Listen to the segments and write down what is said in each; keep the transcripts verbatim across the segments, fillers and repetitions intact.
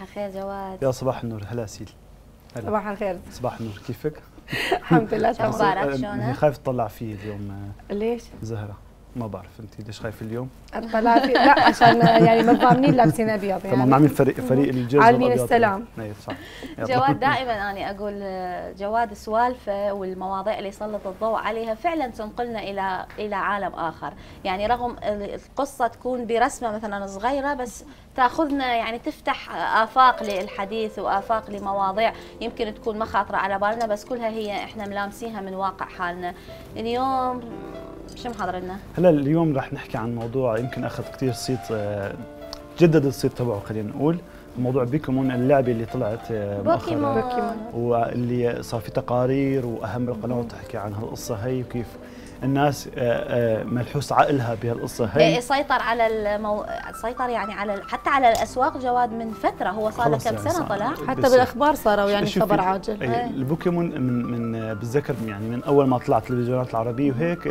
الخير جواد. يا صباح النور. هلا سيدي. هلا صباح الخير. صباح النور، كيفك؟ الحمد لله تمام. اخبارك شلونك؟ خايف تطلع فيه اليوم. ليش؟ زهرة ما بعرف انت ليش خايفه اليوم؟ اطلع فيه لا عشان يعني متضامنين لابسين ابيض يعني. تمام، عاملين فريق فريق الجيش عالمين السلام. اي صح. جواد دائما انا اقول جواد سوالفه والمواضيع اللي يسلط الضوء عليها فعلا تنقلنا الى الى عالم اخر، يعني رغم القصه تكون برسمه مثلا صغيره بس تاخذنا يعني تفتح افاق للحديث وافاق لمواضيع يمكن تكون ما خاطره على بالنا بس كلها هي احنا ملامسيها من واقع حالنا. اليوم شو محضر لنا؟ هلا اليوم رح نحكي عن موضوع يمكن اخذ كثير صيت، جدد الصيت تبعه خلينا نقول، موضوع بوكيمون، اللعبه اللي طلعت مؤخرا واللي صار في تقارير واهم القنوات تحكي عن هالقصه هي وكيف الناس ملحوس عقلها بهالقصه هي. سيطر على المو... سيطر يعني على حتى على الاسواق جواد من فتره، هو صار له كم سنه طلع حتى بالاخبار صاروا يعني خبر عاجل. البوكيمون من من بتذكر يعني من اول ما طلعت التلفزيونات العربيه وهيك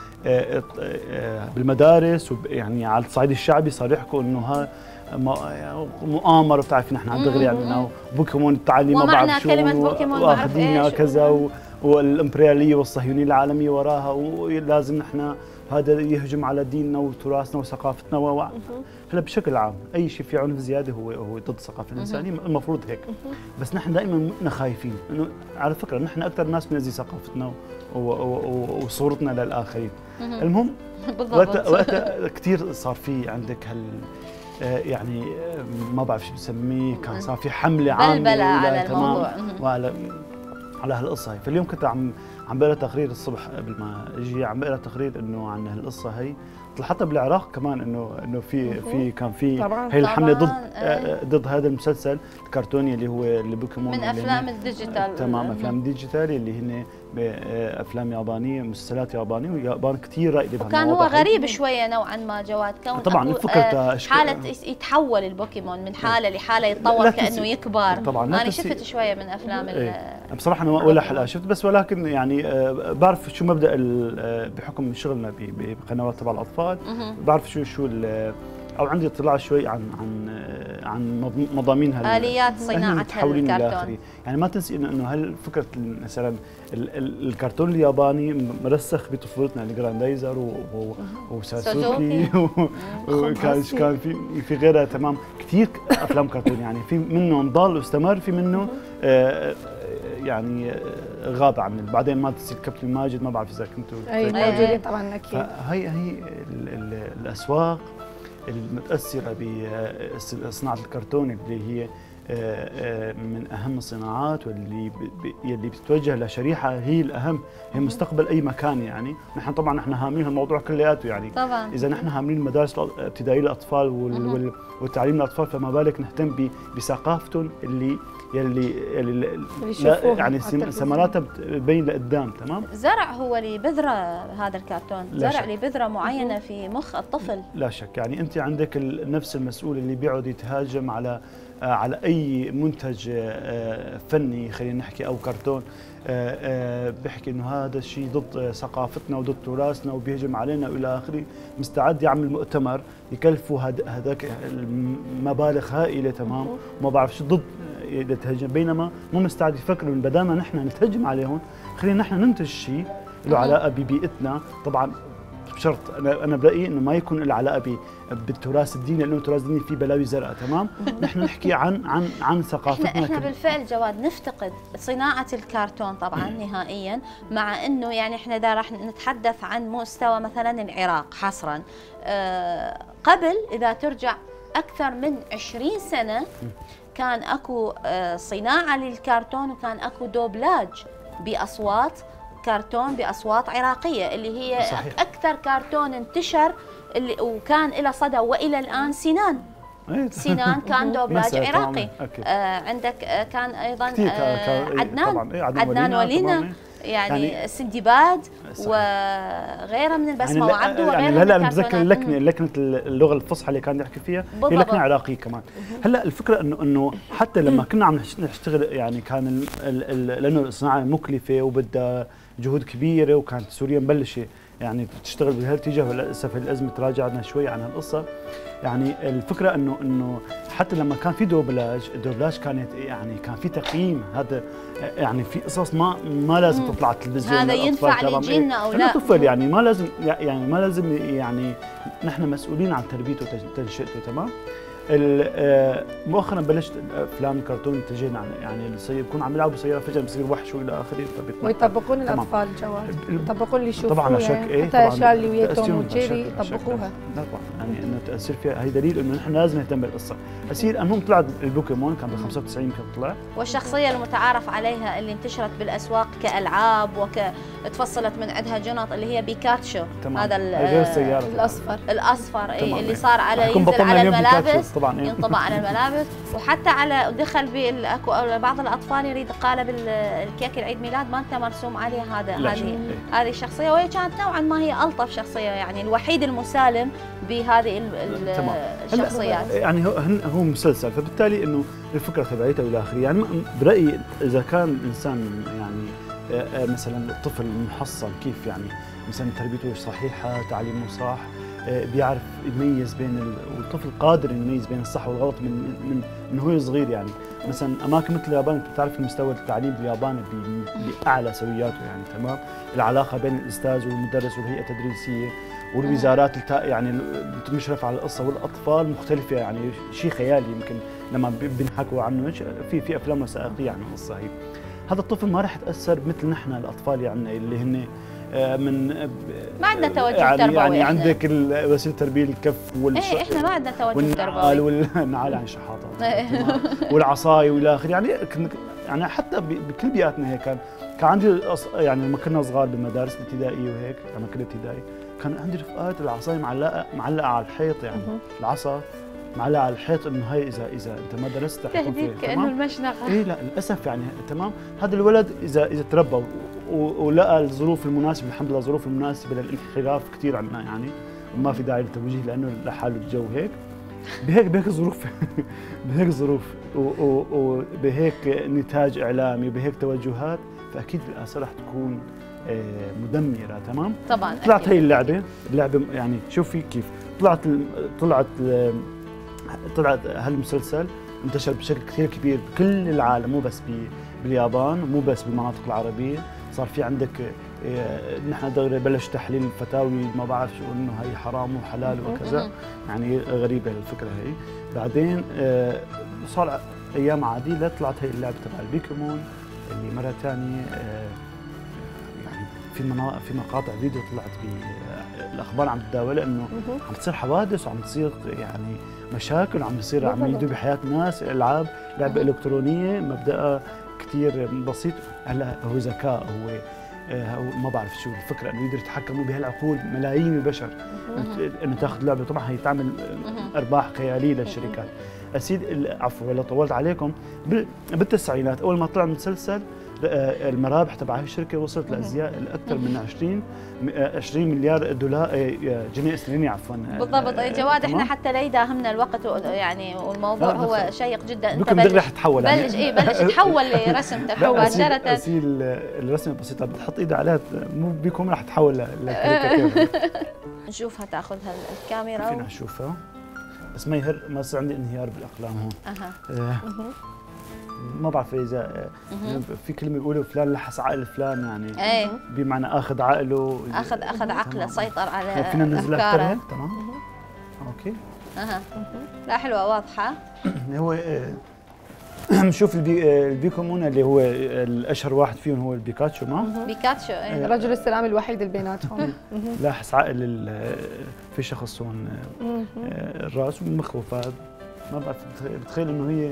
بالمدارس ويعني على الصعيد الشعبي صار يحكوا انه ها مؤامره، بتعرفي نحن على دغري يعني بوكيمون التعليم ما بعرف شو كلمه بوكيمون ما بعرف ايش كذا والامبرياليه والصهيونيه العالميه وراها ولازم نحن هذا يهجم على ديننا وتراثنا وثقافتنا و هلا بشكل عام اي شيء في عنف زياده هو هو ضد الثقافه الانسانيه، المفروض هيك. بس نحن دائما نحن خايفين انه على فكره نحن اكثر ناس بنأذي ثقافتنا وصورتنا للاخرين. المهم وقت وقت كثير صار في عندك هال يعني ما بعرف شو بسميه، كان صار في حمله عامه على الموضوع وعلى على هالقصه هي. فاليوم كنت عم عم بقرا تقرير الصبح قبل ما اجي، عم بقرا تقرير انه عن هالقصه هي، حتى بالعراق كمان انه انه في في كان في هي الحمله ضد آه ضد هذا المسلسل الكرتوني اللي هو اللي بوكيمون من افلام الديجيتال. تمام، افلام الديجيتال اللي هن افلام يابانيه، مسلسلات يابانيه، واليابان كثير رائده بهالموضوع. وكان هو غريب شويه نوعا ما جواد، كون طبعا فكرة حاله يتحول البوكيمون من حاله لحاله يتطور كانه يكبر. طبعا انا شفت شويه من افلام ايه. بصراحه انا ولا حلقه شفت، بس ولكن يعني بعرف شو مبدا بحكم شغلنا بقنوات تبع الاطفال، بعرف شو شو او عندي اطلاع شوي عن عن عن مضامين اليات صناعتها الكرتون. يعني ما تنسي انه هل فكره مثلا الكرتون الياباني مرسخ بطفولتنا، الجراندايزر وساسوكي وكان كان في في غيرها. تمام، كثير افلام كرتون يعني في منه ضل واستمر، في منه يعني غاب عن بعدين ما تصير كابتن ماجد، ما بعرف اذا كنتوا اي موجودين طبعا اكيد. هي هي الاسواق المتاثره بصناعه الكرتون اللي هي من اهم الصناعات واللي اللي بتتوجه لشريحه هي الاهم، هي مستقبل اي مكان. يعني نحن طبعا نحن هامين الموضوع كلياته، يعني طبعا اذا نحن هامين المدارس الابتدائيه للاطفال والتعليم للاطفال فما بالك نهتم بثقافتهم اللي يلي يلي يعني ثمراتها بتبين لقدام. تمام، زرع هو لبذره هذا الكرتون، زرع لبذره معينه في مخ الطفل. لا شك، يعني انت عندك نفس المسؤول اللي بيقعد يتهاجم على على اي منتج فني خلينا نحكي او كرتون، بيحكي انه هذا الشيء ضد ثقافتنا وضد تراثنا وبيهجم علينا والى اخره، مستعد يعمل مؤتمر يكلفوا هذاك المبالغ هائله. تمام، وما بعرف شو ضد يتهجم، بينما مو مستعد يفكر انه بدل ما نحن نتهجم عليهم خلينا نحن ننتج شيء له علاقه ببيئتنا. طبعا بشرط انا انا برايي انه ما يكون له علاقه بالتراث الديني، لانه التراث الديني فيه بلاوي زرقاء. تمام، نحن نحكي عن عن عن ثقافتنا. احنا احنا بالفعل جواد نفتقد صناعه الكرتون طبعا نهائيا، مع انه يعني احنا اذا راح نتحدث عن مستوى مثلا العراق حصرا، أه قبل اذا ترجع اكثر من عشرين سنه كان اكو أه صناعه للكرتون، وكان اكو دوبلاج باصوات كرتون باصوات عراقيه اللي هي صحيح. اكثر كرتون انتشر اللي وكان له صدى والى الان سنان. سنان كان دوبلاج عراقي. آه عندك آه كان ايضا آه عدنان عدنان ولينا يعني, يعني سندباد وغيرها من البسمه يعني وعبده وغيرها يعني من هلا انا بتذكر اللكنه لكنه اللغه الفصحى اللي كان يحكي فيها هي لكنه عراقيه كمان. هلا الفكره انه انه حتى لما كنا عم نشتغل يعني كان لانه الصناعه مكلفه وبدها جهود كبيره، وكانت سوريا مبلشه يعني تشتغل بهالاتجاه، وللاسف الازمه تراجعنا شوي عن هالقصه. يعني الفكره انه انه حتى لما كان في دوبلاج، الدوبلاج كانت يعني كان في تقييم، هذا يعني في قصص ما ما لازم تطلع على التلفزيون، هذا ينفع لجيلنا او لا. طفل يعني ما لازم يعني ما لازم يعني نحن مسؤولين عن تربيته وتنشئته. تمام. مؤخرا بلشت افلام الكرتون اتجهنا يعني يكون عم يلعبوا سياره فجاه بصير وحش والى اخره، ويطبقون الاطفال جواد، يطبقون اللي يشوفوه طبعا شك يعني ايه، حتى الاشياء اللي ويا توم وجيري يطبقوها. لا طبعا يعني انه تاثير فيها، هي دليل انه نحن لازم نهتم بالقصه. اصير المهم طلعت البوكيمون كان ب خمسة وتسعين يمكن طلع، والشخصيه المتعارف عليها اللي انتشرت بالاسواق كالعاب وك تفصلت من عندها جنط اللي هي بيكاتشو. تمام. هذا غير السياره الاصفر الاصفر اي اللي ايه. صار على ينزل على الملابس طبعا ايه. ينطبع على الملابس، وحتى على دخل بالاكو بعض الاطفال يريد قالب الكيك العيد ميلاد مالته مرسوم عليه هذا هذه هذه الشخصيه، وهي كانت نوعا ما هي الطف شخصيه يعني الوحيد المسالم بهذه الشخصيات. يعني هو هو مسلسل، فبالتالي انه الفكره تبعيته والى اخره. يعني برايي اذا كان الانسان يعني مثلا الطفل محصن كيف يعني مثلا تربيته صحيحه، تعليمه صح، بيعرف يميز بين والطفل قادر يميز بين الصح والغلط من من من هو صغير. يعني مثلا اماكن مثل اليابان، انت بتعرف المستوى التعليم باليابان باعلى سوياته يعني. تمام. العلاقه بين الاستاذ والمدرس والهيئه التدريسيه والوزارات يعني المشرفه على القصه والاطفال مختلفه، يعني شيء خيالي يمكن لما بنحكوا عنه في في افلام وثائقيه عن القصه هي. هذا الطفل ما راح يتاثر مثل نحن الاطفال يعني اللي هن من ما عندنا توجه يعني تربوي. يعني عندك وسيله التربيه الكف والش... ايه احنا ما عندنا توجه والنعال تربوي والنعال عن شحاطه والعصايه والى اخره. يعني يعني حتى بكل بيئاتنا هيك كان كان عندي يعني لما كنا صغار بالمدارس الابتدائيه وهيك لما كنت ابتدائي كان عندي رفقات العصايه معلقه معلقه على الحيط، يعني العصا معلقه على الحيط انه هي اذا اذا انت ما درست رح يكون تهديك كانه المشنقه. ايه لا للاسف يعني. تمام. هذا الولد اذا اذا تربى ولقى الظروف المناسبه، الحمد لله الظروف المناسبه للانحراف كثير عندنا يعني، وما في داعي للتوجيه لانه لحاله الجو هيك بهيك بهيك ظروف بهيك ظروف وبهيك نتاج اعلامي وبهيك توجهات، فاكيد الاثار رح تكون مدمره. تمام. طبعا طلعت هي اللعبه اللعبه يعني شوفي كيف طلعت طلعت طلعت هالمسلسل انتشر بشكل كثير كبير بكل العالم، مو بس باليابان ومو بس بالمناطق العربيه. صار في عندك نحن دغري بلش تحليل الفتاوي ما بعرف شو انه هي حرام وحلال وكذا، يعني غريبه الفكره هي. بعدين صار ايام عادله طلعت هي اللعبه تبع البيكمون اللي مره ثانيه يعني في مناطق في مقاطع فيديو طلعت بالاخبار عم تداولها انه عم تصير حوادث وعم تصير يعني مشاكل وعم بيصير عم يدوا بحياه ناس. العاب لعبه الكترونيه مبدأها كثير بسيط. هلا هو ذكاء، هو هو ما بعرف شو الفكره انه يقدر يتحكموا بهالعقول ملايين البشر انه تاخذ لعبه. طبعا هي تعمل ارباح خياليه للشركات. اسيد عفوا ولا طولت عليكم. بالتسعينات اول ما طلع المسلسل المرابح تبع هي الشركه وصلت لازياء لاكثر من عشرين عشرين مليار دولار جنيه استرليني عفوا. بالضبط. يا جواد احنا حتى لا يداهمنا الوقت يعني والموضوع هو شيق جدا. انت بلش رح تحول بلش اي بلش تحول لرسمتك مباشره. اسيل الرسمه البسيطه بتحط ايدها عليها مو بيكون رح تحول لكاريكاتير. نشوفها تاخذها الكاميرا فينا نشوفها بس ما يهر ما يصير عندي انهيار بالاقلام هون. اها ما بعرف اذا في كلمه بيقولوا فلان لحس عقل فلان، يعني ايه بمعنى اخذ عقله، اخذ اخذ عقله، سيطر على فينا ننزلها اكثر هيك. تمام. اوكي. اها لا حلوه واضحه. هو نشوف البي البيكومون اللي هو الاشهر واحد فيهم هو البيكاتشو. ما بيكاتشو ايه رجل السلام الوحيد اللي بيناتهم. لاحس عقل في شخص هون الراس والمخ وفاد. ما بعرف بتخيل انه هي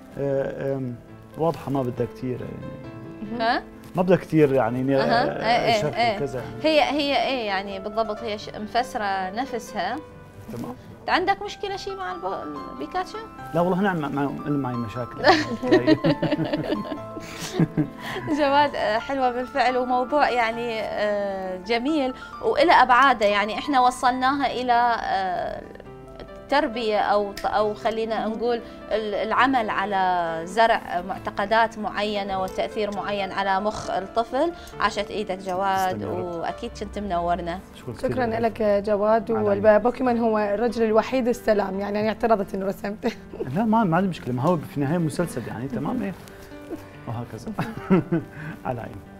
واضحه ما بدها كثير يعني. ها ما بدها كثير يعني اها شرح ايه وكذا يعني. هي هي ايه يعني بالضبط هي مفسره نفسها. تمام. عندك مشكله شيء مع البيكاتشو؟ لا والله نعم مع معي مشاكل. جواد حلوه بالفعل وموضوع يعني جميل والى ابعاده، يعني احنا وصلناها الى التربيه او او خلينا نقول العمل على زرع معتقدات معينه وتاثير معين على مخ الطفل. عاشت ايدك جواد، واكيد كنت منورنا. شكرا لك جواد. والبوكيمون هو الرجل الوحيد السلام، يعني انا اعترضت انه رسمته. لا ما ما عندي مشكله، ما هو في النهايه مسلسل يعني تمام ايه وهكذا. على عيني.